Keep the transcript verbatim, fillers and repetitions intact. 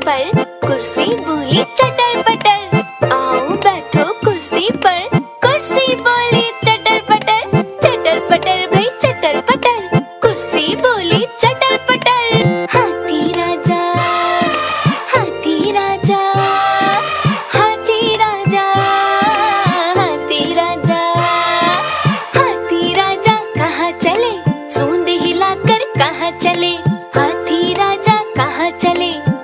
पर, कुर्सी बोली चटर पटर। आओ बैठो कुर्सी पर, कुर्सी बोली चटर पटर। चटर पटर भाई चटर पटर, कुर्सी बोली चटर पटर। हाथी राजा, हाथी राजा, हाथी राजा, हाथी राजा, हाथी राजा कहाँ चले, सूंड हिलाकर कहाँ चले, हाथी राजा कहाँ चले।